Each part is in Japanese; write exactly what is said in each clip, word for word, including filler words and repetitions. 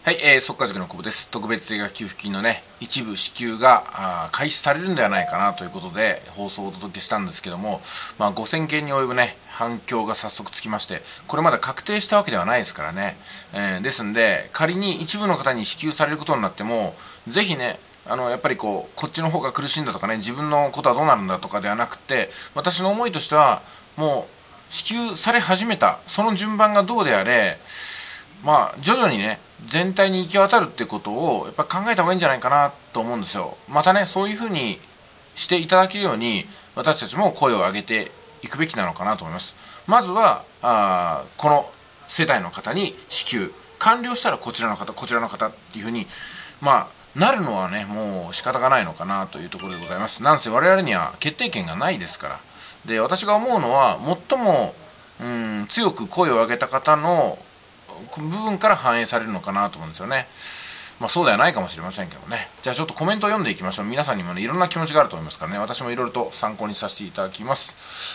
はい、えー、速稼塾の久保です。特別定額給付金のね、一部支給があ開始されるんではないかなということで、放送をお届けしたんですけども、まあ、ごせんけんに及ぶね、反響が早速つきまして、これまだ確定したわけではないですからね。えー、ですんで、仮に一部の方に支給されることになっても、ぜひね、あのやっぱりこうこっちの方が苦しいんだとかね、自分のことはどうなるんだとかではなくて、私の思いとしては、もう支給され始めた、その順番がどうであれ、まあ徐々にね全体に行き渡るってことをやっぱ考えた方がいいんじゃないかなと思うんですよ。またねそういうふうにしていただけるように私たちも声を上げていくべきなのかなと思います。まずはあこの世帯の方に支給完了したらこちらの方こちらの方っていうふうにまあなるのはねもう仕方がないのかなというところでございます。なんせ我々には決定権がないですから。で私が思うのは最もうん強く声を上げた方の部分から反映されるのかなと思うんですよね。まあそうではないかもしれませんけどね。じゃあちょっとコメントを読んでいきましょう。皆さんにもねいろんな気持ちがあると思いますからね、私もいろいろと参考にさせていただきます。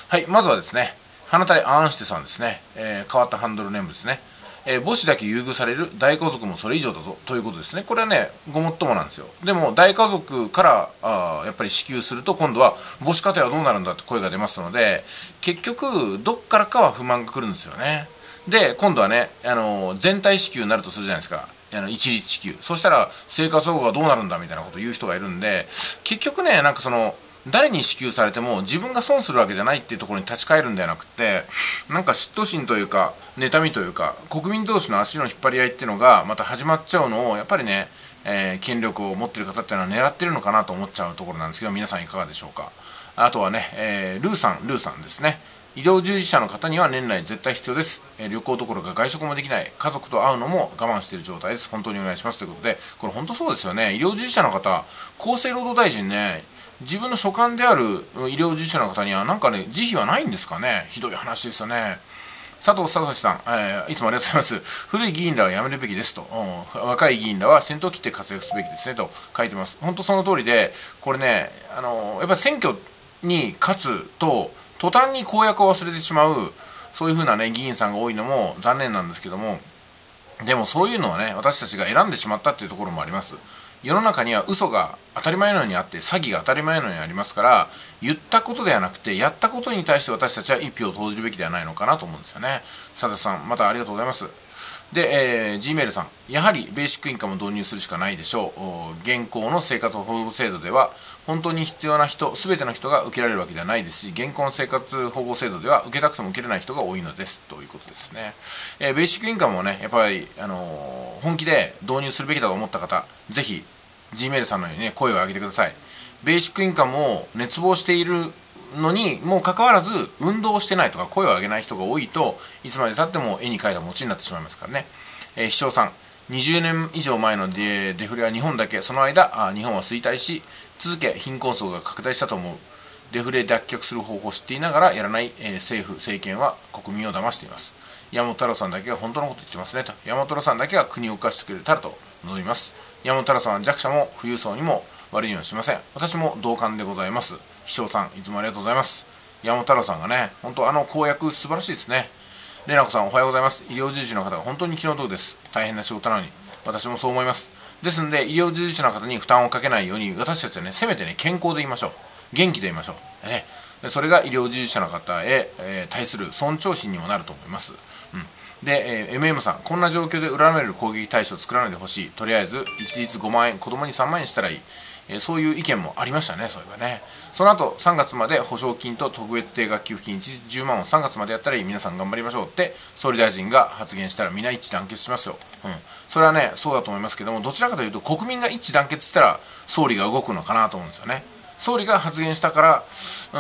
はい、まずはですね、花体あんしてさんですね、えー、変わったハンドルネームですね。えー、母子だけ優遇される大家族もそれ以上だぞということですね。これはねごもっともなんですよ。でも大家族からあやっぱり支給すると今度は母子家庭はどうなるんだって声が出ますので、結局どっからかは不満が来るんですよね。で今度はね、あの全体支給になるとするじゃないですか、あの一律支給。そしたら生活保護がどうなるんだみたいなことを言う人がいるんで、結局ねなんかその誰に支給されても自分が損するわけじゃないっていうところに立ち返るんではなくて、なんか嫉妬心というか妬みというか国民同士の足の引っ張り合いっていうのがまた始まっちゃうのをやっぱりね、えー、権力を持ってる方っていうのは狙ってるのかなと思っちゃうところなんですけど、皆さんいかがでしょうか。あとはね、えー、ルーさんルーさんですね。医療従事者の方には年内絶対必要です。えー、旅行どころか外食もできない、家族と会うのも我慢している状態です。本当にお願いしますということで、これ本当そうですよね。医療従事者の方、厚生労働大臣ね、自分の所管である医療従事者の方にはなんかね慈悲はないんですかね。ひどい話ですよね。佐藤聡さん、えー、いつもありがとうございます。古い議員らはやめるべきですと、うん、若い議員らは先頭を切って活躍すべきですねと書いてます。本当その通りで、これね、あのー、やっぱり選挙に勝つと途端に公約を忘れてしまう、そういう風なね議員さんが多いのも残念なんですけども、でもそういうのはね私たちが選んでしまったっていうところもあります。世の中には嘘が当たり前のようにあって詐欺が当たり前のようにありますから、言ったことではなくてやったことに対して私たちは一票を投じるべきではないのかなと思うんですよね。佐田さんまたありがとうございます。で、えー、Gmail さん、やはりベーシックインカムを導入するしかないでしょう。現行の生活保護制度では本当に必要な人全ての人が受けられるわけではないですし、現行の生活保護制度では受けたくても受けれない人が多いのですということですね。えー、ベーシックインカムをねやっぱり、あのー、本気で導入するべきだと思った方、ぜひ Gmail さんのようにね声を上げてください。ベーシックインカムを熱望しているのにもかかわらず運動をしてないとか声を上げない人が多いと、いつまでたっても絵に描いた餅になってしまいますからね。えー、市長さん、にじゅうねん以上前のデデフレは日本だけ、その間あ日本は衰退し続け貧困層が拡大したと思う。デフレ脱却する方法を知っていながらやらない、えー、政府政権は国民を騙しています。山本太郎さんだけが本当のことを言ってますねと。山本太郎さんだけが国を動かしてくれたらと望みます。山本太郎さんは弱者も富裕層にも悪いようにしません。私も同感でございます。秘書さんいつもありがとうございます。山本太郎さんがね本当あの公約素晴らしいですね。れなこさんおはようございます。医療従事者の方が本当に気の毒です。大変な仕事なのに私もそう思います。ですので医療従事者の方に負担をかけないように私たちはねせめてね健康でいましょう。元気でいましょう、ね、それが医療従事者の方へ、えー、対する尊重心にもなると思います。うんで、えー、エムエム さん、こんな状況で恨める攻撃対象を作らないでほしい。とりあえず一律ごまんえん、子供にさんまんえんしたらいい。えー、そういう意見もありましたね、そういえばね。その後さんがつまで保証金と特別定額給付金一律じゅうまんをさんがつまでやったらいい。皆さん頑張りましょうって総理大臣が発言したら皆一致団結しますよ。うん、それはね、そうだと思いますけども、どちらかというと国民が一致団結したら総理が動くのかなと思うんですよね。総理が発言したから、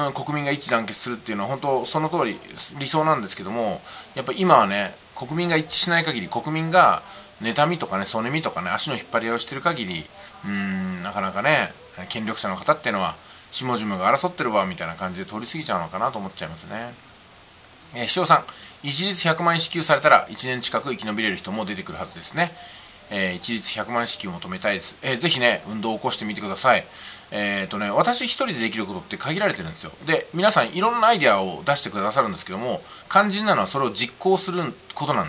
うん、国民が一致団結するっていうのは本当その通り理想なんですけども、やっぱ今はね国民が一致しない限り、国民が妬みとかねそねみとかね足の引っ張り合いをしてる限り、うーんなかなかね権力者の方っていうのは下々が争ってるわみたいな感じで通り過ぎちゃうのかなと思っちゃいますね。えー、市長さん、一律ひゃくまんえん支給されたらいちねん近く生き延びれる人も出てくるはずですね。えー、一律ひゃくまん支給を求めたいです。えー、ぜひね運動を起こしてみてください。えーとね、私一人でできることって限られてるんですよ。で皆さんいろんなアイデアを出してくださるんですけども、肝心なのはそれを実行することなんですよ。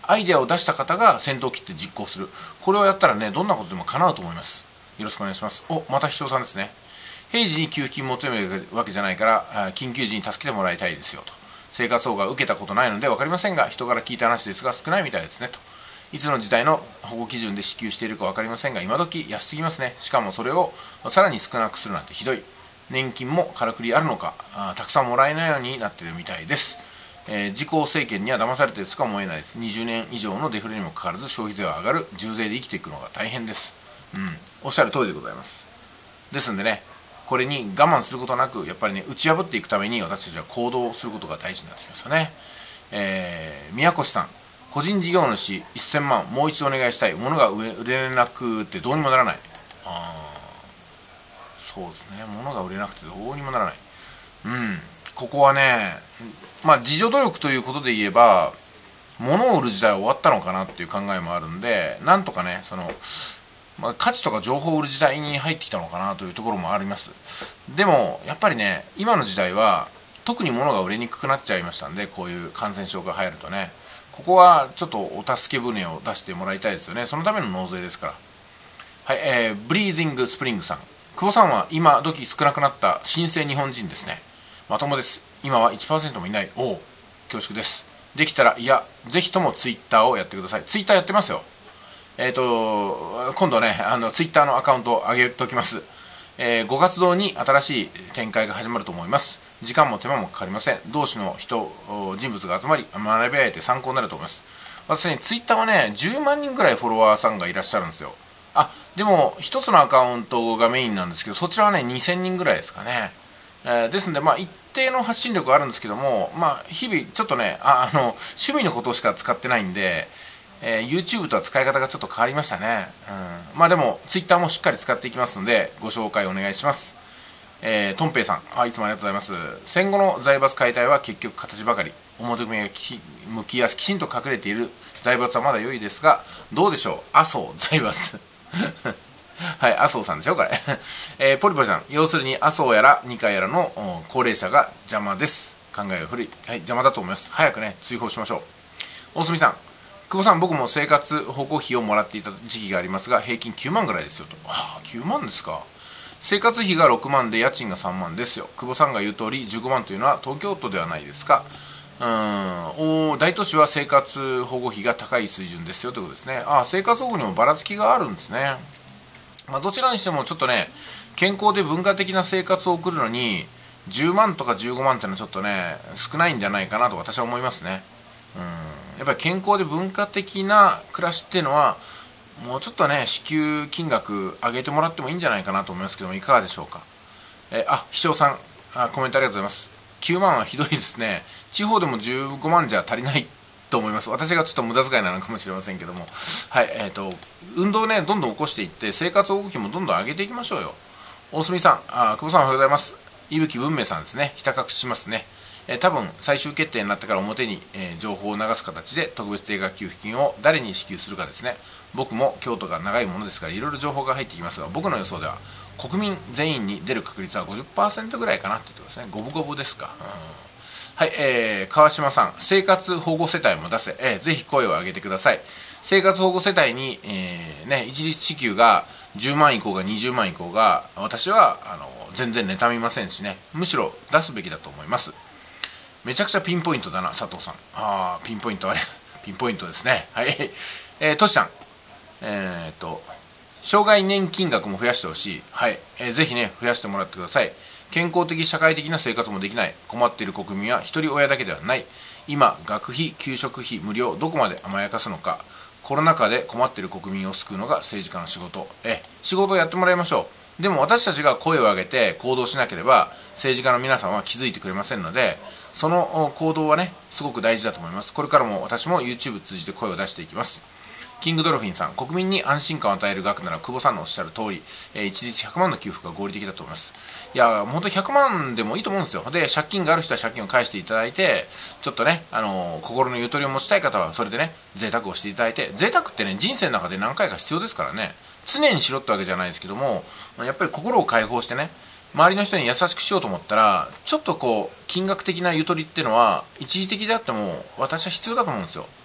アイデアを出した方が先頭を切って実行する。これをやったらね、どんなことでも叶うと思います。よろしくお願いします。お、また秘書さんですね。平時に給付金求めるわけじゃないから、緊急時に助けてもらいたいですよと。生活保護は受けたことないので分かりませんが、人から聞いた話ですが少ないみたいですねと。いつの時代の保護基準で支給しているか分かりませんが、今時安すぎますね。しかもそれをさらに少なくするなんてひどい。年金もからくりあるのか、あたくさんもらえないようになっているみたいです。えー、自公政権には騙されているとか思えないです。にじゅうねん以上のデフレにもかかわらず消費税は上がる。重税で生きていくのが大変です。うん、おっしゃる通りでございます。ですんでね、これに我慢することなく、やっぱりね、打ち破っていくために私たちは行動することが大事になってきますよね。えー、宮越さん、個人事業主せんまん、もう一度お願いしたい。物が売れなくてどうにもならない。あそうですね、物が売れなくてどうにもならない。うん、ここはね、まあ、自助努力ということで言えば、物を売る時代は終わったのかなっていう考えもあるんで、なんとかね、その、まあ、価値とか情報を売る時代に入ってきたのかなというところもあります。でもやっぱりね、今の時代は特に物が売れにくくなっちゃいましたんで、こういう感染症が流行るとね、ここはちょっとお助け舟を出してもらいたいですよね。そのための納税ですから。はい、えー、ブリーズングスプリングさん、久保さんは今時少なくなった新生日本人ですね。まともです。今は いちパーセント もいない。おお、恐縮です。できたら、いや、ぜひともツイッターをやってください。ツイッターやってますよ。えっ、ー、と、今度ね、あの、ツイッターのアカウントを上げておきます。えー、ごがつどうに新しい展開が始まると思います。時間も手間もかかりません。同志の人、人物が集まり、学び合えて参考になると思います。私ね、ツイッターはね、じゅうまんにんぐらいフォロワーさんがいらっしゃるんですよ。あ、でも、一つのアカウントがメインなんですけど、そちらはね、にせんにんぐらいですかね。えー、ですので、まあ、一定の発信力があるんですけども、まあ、日々、ちょっとね、あ、あの、趣味のことしか使ってないんで、えー、YouTube とは使い方がちょっと変わりましたね。うん、まあでも Twitter もしっかり使っていきますのでご紹介お願いします。えー、トンペイさん、あ、いつもありがとうございます。戦後の財閥解体は結局形ばかり、表向きやきちんと隠れている財閥はまだ良いですが、どうでしょう、麻生財閥はい、麻生さんですよこれ、えー、ポリポリさん、要するに麻生やら二階やらの高齢者が邪魔です。考えが古い、はい、邪魔だと思います。早くね追放しましょう。大隅さん、久保さん、僕も生活保護費をもらっていた時期がありますが、平均きゅうまんぐらいですよと。ああ、きゅうまんですか。生活費がろくまんで家賃がさんまんですよ。久保さんが言う通りじゅうごまんというのは東京都ではないですか。うーん、お大都市は生活保護費が高い水準ですよということですね。ああ、生活保護にもばらつきがあるんですね。まあ、どちらにしてもちょっとね、健康で文化的な生活を送るのにじゅうまんとかじゅうごまんっていうのはちょっとね、少ないんじゃないかなと私は思いますね。うん、やっぱり健康で文化的な暮らしっていうのはもうちょっとね、支給金額上げてもらってもいいんじゃないかなと思いますけども、いかがでしょうか。えあ、秘書さん、あ、コメントありがとうございます。きゅうまんはひどいですね。地方でもじゅうごまんじゃ足りないと思います。私がちょっと無駄遣いなのかもしれませんけども、はい、えーと運動をね、どんどん起こしていって生活保護費もどんどん上げていきましょうよ。大隅さん、あ、久保さんおはようございます。伊吹文明さんですね。ひた隠ししますね。えー、多分最終決定になってから表に、えー、情報を流す形で特別定額給付金を誰に支給するかですね。僕も京都が長いものですからいろいろ情報が入ってきますが、僕の予想では国民全員に出る確率は ごじゅっパーセント ぐらいかなって言ってますね。五分五分ですか。うん、はい、えー、川島さん、生活保護世帯も出せ、えー、ぜひ声を上げてください。生活保護世帯に、えーね、一律支給がじゅうまん以降がにじゅうまん以降が私はあの全然妬みませんしね、むしろ出すべきだと思います。めちゃくちゃピンポイントだな、佐藤さん。ああ、ピンポイント、あれ、ピンポイントですね。はい。えー、トシさん、えー、っと、障害年金額も増やしてほしい。はい。えー、ぜひね、増やしてもらってください。健康的、社会的な生活もできない。困っている国民は一人親だけではない。今、学費、給食費、無料、どこまで甘やかすのか。コロナ禍で困っている国民を救うのが政治家の仕事。え、仕事をやってもらいましょう。でも私たちが声を上げて行動しなければ、政治家の皆さんは気づいてくれませんので、その行動はね、すごく大事だと思います。これからも私も YouTube 通じて声を出していきます。キングドルフィンさん、国民に安心感を与える額なら久保さんのおっしゃる通り、えー、一律ひゃくまんの給付が合理的だと思います。いや、本当にひゃくまんでもいいと思うんですよ。で、借金がある人は借金を返していただいて、ちょっとね、あのー、心のゆとりを持ちたい方はそれでね、贅沢をしていただいて、贅沢ってね、人生の中で何回か必要ですからね、常にしろってわけじゃないですけども、やっぱり心を解放してね、周りの人に優しくしようと思ったら、ちょっとこう金額的なゆとりっていうのは一時的であっても私は必要だと思うんですよ。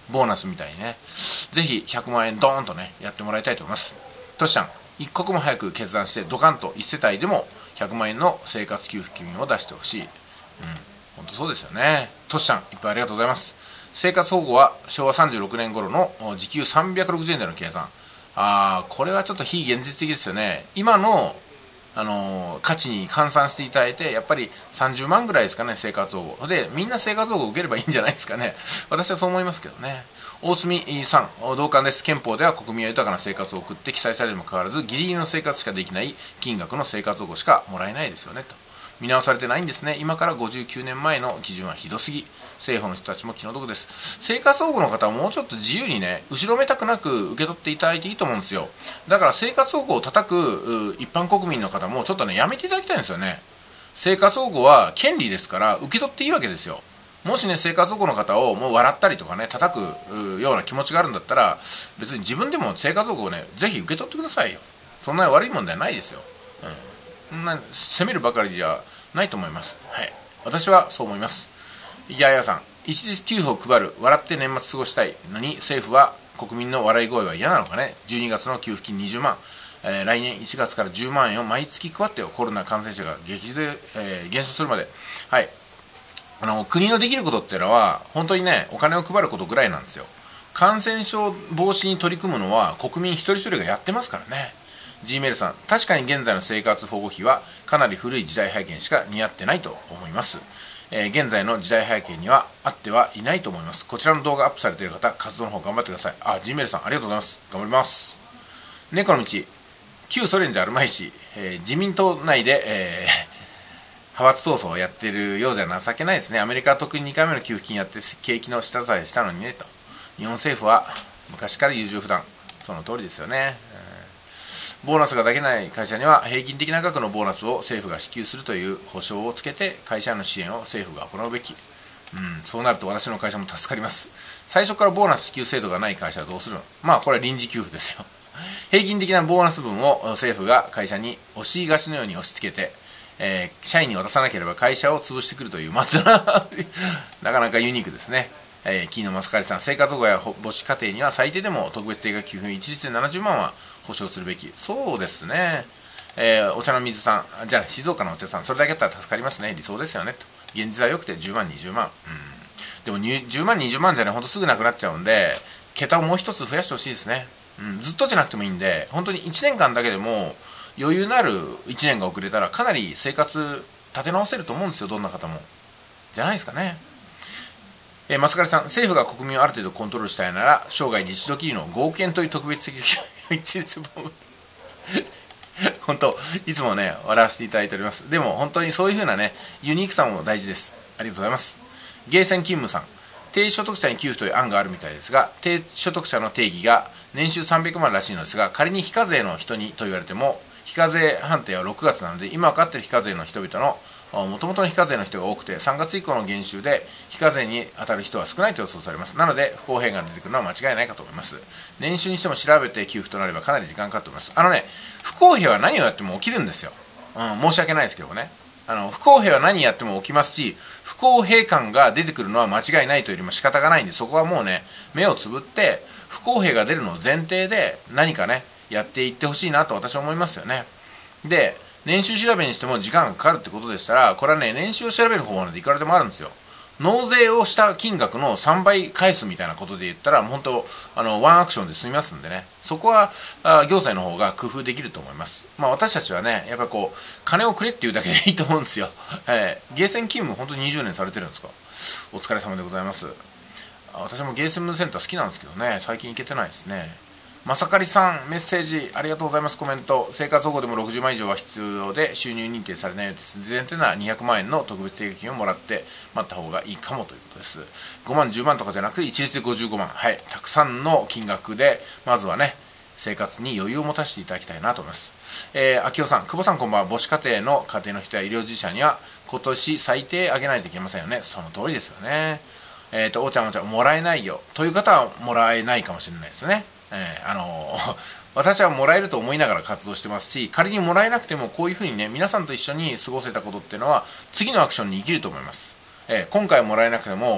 ボーナスみたいにね、ぜひひゃくまんえんドーンとねやってもらいたいと思います。トシちゃん、一刻も早く決断してドカンといち世帯でもひゃくまんえんの生活給付金を出してほしい。うん、本当そうですよね。トシちゃん、いっぱいありがとうございます。生活保護はしょうわさんじゅうろくねん頃の時給さんびゃくろくじゅうえんでの計算。あー、これはちょっと非現実的ですよね。今の、あのー、価値に換算していただいて、やっぱりさんじゅうまんぐらいですかね、生活保護で。みんな生活保護を受ければいいんじゃないですかね。私はそう思いますけどね。大隅さん、同感です。憲法では国民は豊かな生活を送って記載されるにもかかわらず、ギリギリの生活しかできない金額の生活保護しかもらえないですよねと。見直されてないんですね。今からごじゅうきゅうねんまえの基準はひどすぎ。政府の人たちも気の毒です。生活保護の方はもうちょっと自由にね、後ろめたくなく受け取っていただいていいと思うんですよ。だから生活保護を叩く一般国民の方もちょっとね、やめていただきたいんですよね。生活保護は権利ですから受け取っていいわけですよ。もしね、生活保護の方をもう笑ったりとかね、叩くような気持ちがあるんだったら、別に自分でも生活保護をね、ぜひ受け取ってくださいよ。そんな悪いもんではないですよ。うん、そんな責めるばかりじゃないと思います。はい、私はそう思います。いやいやさん、一時給付を配る、笑って年末過ごしたいのに政府は国民の笑い声は嫌なのかね。じゅうにがつの給付金にじゅうまん、えー、来年いちがつからじゅうまんえんを毎月配ってよ。コロナ感染者が激で、えー、減少するまで。はい、あの国のできることっていうのは本当にね、お金を配ることぐらいなんですよ。感染症防止に取り組むのは国民一人一人がやってますからね。 G メールさん、確かに現在の生活保護費はかなり古い時代背景しか似合ってないと思います。えー、現在の時代背景には合ってはいないと思います。こちらの動画アップされている方、活動の方頑張ってください。あ、G メールさん、ありがとうございます。頑張ります。猫の道、旧ソ連じゃあるまいし、えー、自民党内で、えー派閥闘争をやってるようじゃ情けないですね。アメリカは特ににかいめの給付金やって景気の下支えしたのにねと。日本政府は昔から優柔不断。その通りですよね。ボーナスができない会社には平均的な額のボーナスを政府が支給するという保証をつけて会社への支援を政府が行うべき。うん、そうなると私の会社も助かります。最初からボーナス支給制度がない会社はどうするの？まあこれは臨時給付ですよ。平均的なボーナス分を政府が会社に押し菓子のように押し付けて、えー、社員に渡さなければ会社を潰してくるというまたなかなかユニークですね。えー、金のマスカリさん、生活保護や母子家庭には最低でも特別定額給付一律でななじゅうまんは保証するべき。そうですね。えー、お茶の水さん、じゃあ静岡のお茶さん、それだけだったら助かりますね。理想ですよねと。現実は良くてじゅうまんにじゅうまん、うん、でもじゅうまんにじゅうまんじゃね、ほんとすぐなくなっちゃうんで、桁をもう一つ増やしてほしいですね。うん、ずっとじゃなくてもいいんで、本当にいちねんかんだけでも余裕のあるいちねんが遅れたらかなり生活立て直せると思うんですよ。どんな方もじゃないですかね。えー、マスカリさん、政府が国民をある程度コントロールしたいなら生涯に一度きりのごおくえんという特別的一律ボム本当いつもね笑わせていただいております。でも本当にそういう風なねユニークさも大事です。ありがとうございます。ゲーセン勤務さん、低所得者に給付という案があるみたいですが、低所得者の定義が年収さんびゃくまんらしいのですが、仮に非課税の人にと言われても非課税判定はろくがつなので、今分かっている非課税の人々のもともとの非課税の人が多くて、さんがつ以降の減収で非課税に当たる人は少ないと予想されます。なので不公平が出てくるのは間違いないかと思います。年収にしても調べて給付となればかなり時間かかっております。あのね、不公平は何をやっても起きるんですよ。うん、申し訳ないですけどね。あの不公平は何やっても起きますし、不公平感が出てくるのは間違いないというよりも仕方がないんで、そこはもうね目をつぶって不公平が出るのを前提で何かねやっていってほしいなと私は思いますよね。で、年収調べにしても時間がかかるってことでしたら、これはね年収を調べる方法なんていくらでもあるんですよ。納税をした金額のさんばい返すみたいなことで言ったら、本当あのワンアクションで済みますんでね、そこはあ行政の方が工夫できると思います。まあ私たちはねやっぱりこう金をくれっていうだけでいいと思うんですよ。えー、ゲーセン勤務本当ににじゅうねんされてるんですか。お疲れ様でございます。私もゲーセンセンター好きなんですけどね、最近行けてないですね。まさかりさん、メッセージありがとうございます。コメント、生活保護でもろくじゅうまん以上は必要で収入認定されないようです。前提ならにひゃくまんえんの特別定額金をもらって待った方がいいかもということです。ごまんじゅうまんとかじゃなくて一律でごじゅうごまん、はい、たくさんの金額でまずはね生活に余裕を持たせていただきたいなと思います。えー、秋代さん、久保さんこんばんは。母子家庭の家庭の人や医療従事者には今年最低上げないといけませんよね。その通りですよね。えっとおちゃんおちゃんもらえないよという方はもらえないかもしれないですね。えー、あのー、私はもらえると思いながら活動してますし、仮にもらえなくてもこういうふうにね皆さんと一緒に過ごせたことっていうのは次のアクションに生きると思います。えー、今回もらえなくても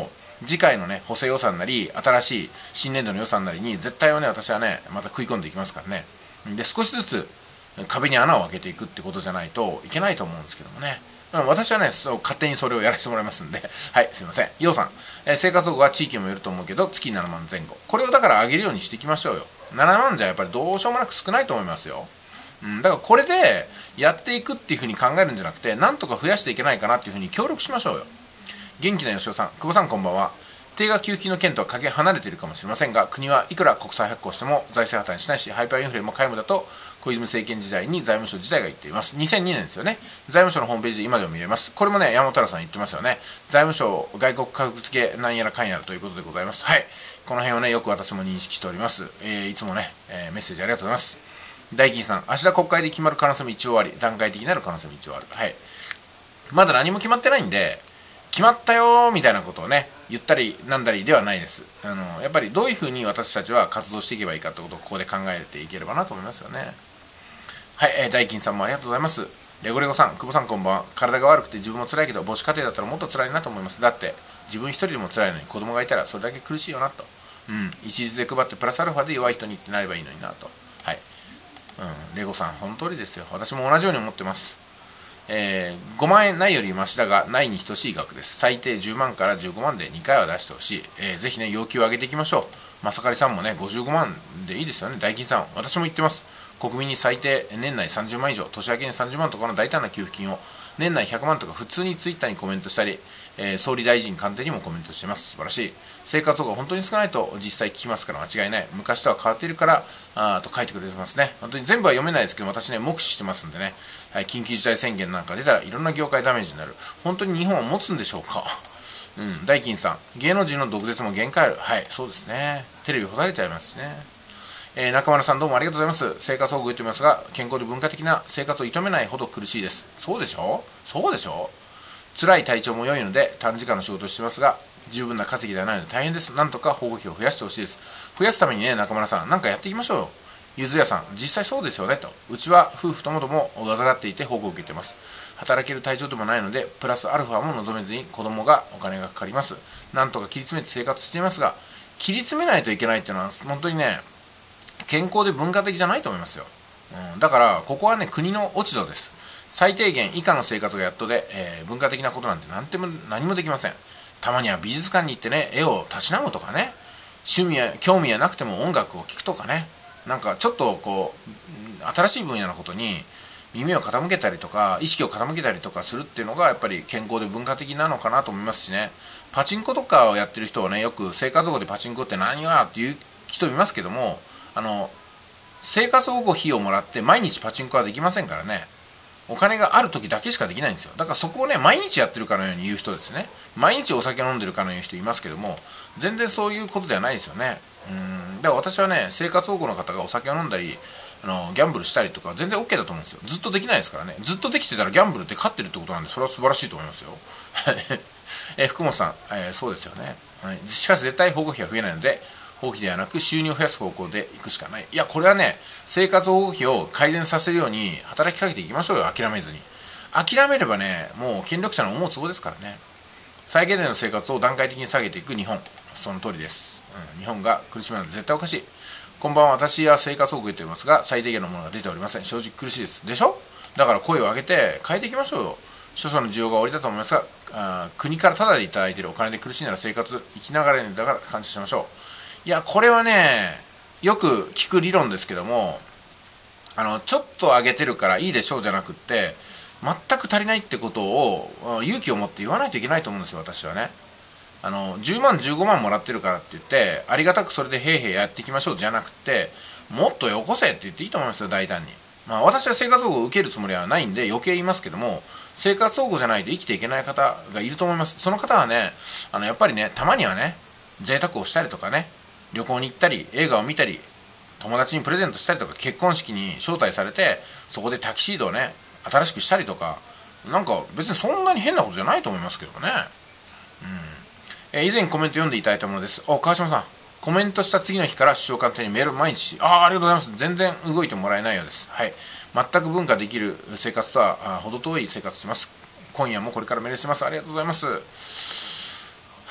次回のね補正予算なり新しい新年度の予算なりに絶対はね私はねまた食い込んでいきますからね。で少しずつ壁に穴を開けていくってことじゃないといけないと思うんですけどもね。私はねそう勝手にそれをやらせてもらいますんではいすいません。ようさん、えー、生活保護は地域もよると思うけど月ななまんぜん後、これをだから上げるようにしていきましょうよ。ななまんじゃやっぱりどうしようもなく少ないと思いますよ。うん、だからこれでやっていくっていうふうに考えるんじゃなくて、なんとか増やしていけないかなっていうふうに協力しましょうよ。元気な吉尾さん、久保さんこんばんは。定額給付金の件とはかけ離れているかもしれませんが、国はいくら国債発行しても財政破綻しないし、ハイパーインフレも皆無だと小泉政権時代に財務省自体が言っています。にせんにねんですよね。財務省のホームページで今でも見れます。これもね山本太郎さん言ってますよね。財務省外国格付けなんやらかんやらということでございます。はい、この辺をねよく私も認識しております。えー、いつもね、えー、メッセージありがとうございます。大金さん、明日国会で決まる可能性も一応あり、段階的になる可能性も一応ある。はい、まだ何も決まってないんで、決まったよーみたいなことをね言ったりなんだりではないです。あのやっぱりどういうふうに私たちは活動していけばいいかってことをここで考えていければなと思いますよね。はい、えー、大金さんもありがとうございます。レゴレゴさん、久保さんこんばんは。体が悪くて自分も辛いけど母子家庭だったらもっと辛いなと思います。だって自分一人でも辛いのに子供がいたらそれだけ苦しいよなと。うん、一律で配ってプラスアルファで弱い人にってなればいいのになと。はい、うん、レゴさん本当通りですよ。私も同じように思ってます。えー、ごまん円ないよりマシだがないに等しい額です。最低じゅうまんからじゅうごまんでにかいは出してほしい。えー、ぜひね要求を上げていきましょう。まさかりさんもねごじゅうごまんでいいですよね。大金さん、私も言ってます。国民に最低年内さんじゅうまん以上、年明けにさんじゅうまんとかの大胆な給付金を年内ひゃくまんとか普通にツイッターにコメントしたり、えー、総理大臣官邸にもコメントしてます。素晴らしい。生活保護が本当に少ないと実際聞きますから間違いない。昔とは変わっているからあと書いてくれてますね。本当に全部は読めないですけど私ね目視してますんでね、はい、緊急事態宣言なんか出たらいろんな業界ダメージになる。本当に日本は持つんでしょうか。うん、大金さん、芸能人の毒舌も限界ある。はい、そうですね。テレビ干されちゃいますしね。えー、中村さんどうもありがとうございます。生活保護言ってますが健康で文化的な生活を営めないほど苦しいです。そうでしょそうでしょ。辛い体調も良いので短時間の仕事をしてますが十分な稼ぎではないので大変です。なんとか保護費を増やしてほしいです。増やすためにね中村さん何かやっていきましょうよ。ゆずやさん、実際そうですよねと。うちは夫婦ともども患っていて保護を受けてます。働ける体調でもないのでプラスアルファも望めずに子供がお金がかかります。なんとか切り詰めて生活していますが切り詰めないといけないっていうのは本当にね健康で文化的じゃないと思いますよ。うん、だからここはね国の落ち度です。最低限以下の生活がやっとで、えー、文化的なことなんて何でも何もできません。たまには美術館に行ってね絵をたしなむとかね、趣味や興味やなくても音楽を聴くとかね、なんかちょっとこう新しい分野のことに耳を傾けたりとか意識を傾けたりとかするっていうのがやっぱり健康で文化的なのかなと思いますしね。パチンコとかをやってる人はねよく生活保護でパチンコって何やっていう人いますけども、あの生活保護費をもらって毎日パチンコはできませんからね。お金がある時だけしかできないんですよ。だからそこをね毎日やってるかのように言う人ですね。毎日お酒飲んでるかのように人いますけども全然そういうことではないですよね。うんだから私はね生活保護の方がお酒を飲んだりあのギャンブルしたりとか全然 OK だと思うんですよ。ずっとできないですからね。ずっとできてたらギャンブルって勝ってるってことなんでそれは素晴らしいと思いますよ。え福本さん、えー、そうですよね、はい、しかし絶対保護費は増えないので保護費ではなく収入を増やす方向でいくしかない。いやこれはね生活保護費を改善させるように働きかけていきましょうよ。諦めずに。諦めればねもう権力者の思うつぼですからね。最低限の生活を段階的に下げていく日本、その通りです、うん、日本が苦しむなんて絶対おかしい。こんばんは。私は生活保護を受けていますが最低限のものが出ておりません。正直苦しいですでしょ。だから声を上げて変えていきましょうよ。所作の需要がおありだと思いますがあ国からタダでいただいているお金で苦しいなら生活生きながらだから感謝しましょう。いやこれはねよく聞く理論ですけども、あのちょっと上げてるからいいでしょうじゃなくって全く足りないってことを勇気を持って言わないといけないと思うんですよ。私はねあのじゅうまんじゅうごまんもらってるからって言ってありがたくそれでへいへいやっていきましょうじゃなくてもっとよこせって言っていいと思いますよ。大胆に。まあ私は生活保護を受けるつもりはないんで余計言いますけども、生活保護じゃないと生きていけない方がいると思います。その方はねあのやっぱりねたまにはね贅沢をしたりとかね旅行に行ったり映画を見たり友達にプレゼントしたりとか結婚式に招待されてそこでタキシードをね新しくしたりとかなんか別にそんなに変なことじゃないと思いますけどね。うん、え以前コメント読んでいただいたものです。お川島さんコメントした次の日から首相官邸にメール毎日 あ, ありがとうございます。全然動いてもらえないようです。はい全く文化できる生活とは程遠い生活します。今夜もこれからメールします。ありがとうございます。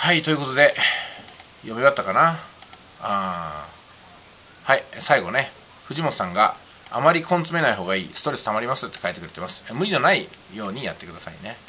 はい、ということで読み終わったかな。あはい、最後ね、藤本さんがあまり根詰めない方がいい、ストレス溜まりますって書いてくれてます。無理のないようにやってくださいね。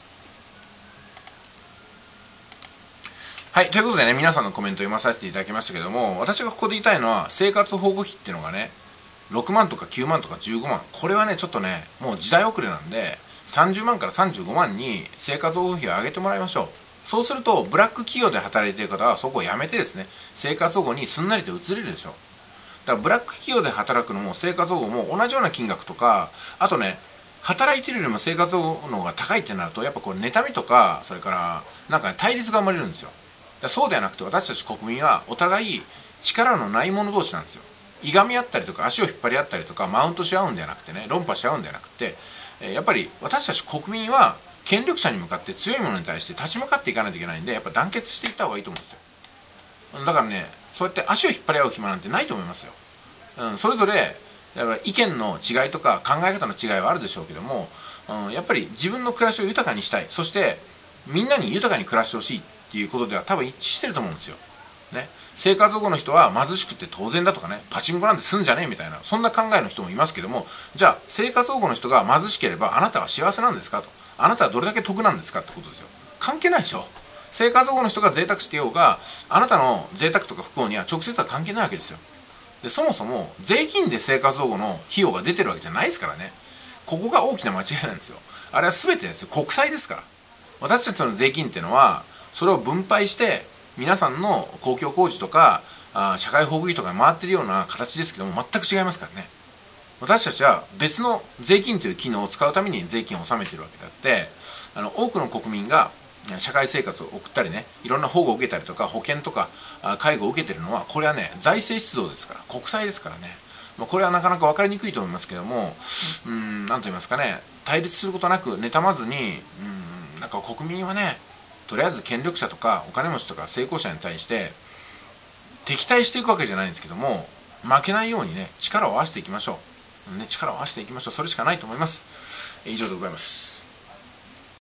はい、ということでね、皆さんのコメント読まさせていただきましたけども、私がここで言いたいのは、生活保護費っていうのがね、ろくまんとかきゅうまんとかじゅうごまん、これはね、ちょっとね、もう時代遅れなんで、さんじゅうまんからさんじゅうごまんに生活保護費を上げてもらいましょう。そうすると、ブラック企業で働いている方はそこをやめてですね、生活保護にすんなりと移れるでしょう。だからブラック企業で働くのも生活保護も同じような金額とか、あとね、働いてるよりも生活保護の方が高いってなると、やっぱこう妬みとか、それからなんか、ね、対立が生まれるんですよ。だそうではなくて、私たち国民はお互い力のない者同士なんですよ。いがみ合ったりとか足を引っ張り合ったりとかマウントし合うんではなくてね、論破し合うんではなくて、やっぱり私たち国民は権力者に向かって強いものに対して立ち向かっていかないといけないんで、やっぱ団結していった方がいいと思うんですよ。だからね、そうやって足を引っ張り合う暇なんてないと思いますよ。うん、それぞれやっぱ意見の違いとか考え方の違いはあるでしょうけども、うん、やっぱり自分の暮らしを豊かにしたい、そしてみんなに豊かに暮らしてほしいっていうことでは多分一致してると思うんですよ。ね、生活保護の人は貧しくて当然だとかね、パチンコなんてすんじゃねえみたいな、そんな考えの人もいますけども、じゃあ生活保護の人が貧しければあなたは幸せなんですかと、あなたはどれだけ得なんですかってことですよ。関係ないでしょ。生活保護の人が贅沢してようが、あなたの贅沢とか不幸には直接は関係ないわけですよ。でそもそも税金で生活保護の費用が出てるわけじゃないですからね。ここが大きな間違いなんですよ。あれは全てですよ、国債ですから。私たちの税金っていうのはそれを分配して皆さんの公共工事とかあ社会保護費とかに回ってるような形ですけども、全く違いますからね。私たちは別の税金という機能を使うために税金を納めているわけであって、あの多くの国民が社会生活を送ったりね、いろんな保護を受けたりとか保険とか介護を受けてるのは、これはね財政出動ですから、国債ですからね。まあ、これはなかなか分かりにくいと思いますけども、うーん何と言いますかね、対立することなく妬まずに、うーんなんか国民はね、とりあえず権力者とかお金持ちとか成功者に対して敵対していくわけじゃないんですけども、負けないようにね力を合わせていきましょう、ね、力を合わせていきましょう。それしかないと思います。以上でございます。